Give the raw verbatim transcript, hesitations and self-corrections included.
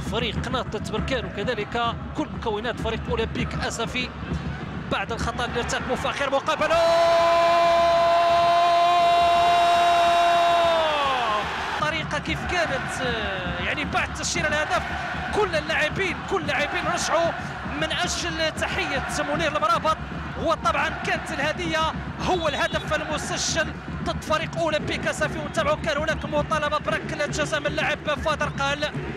فريق نهضة بركان وكذلك كل مكونات فريق اولمبيك اسفي بعد الخطا اللي ارتكبه في اخر مقابله. طريقه كيف كانت يعني بعد تسجيل الهدف كل اللاعبين كل اللاعبين رجعوا من اجل تحيه منير المرابط. وطبعا كانت الهديه هو الهدف المسجل ضد فريق اولمبيك اسفي. ونتابعوا كان هناك مطالبه بركله جزاء من اللاعب فادر قال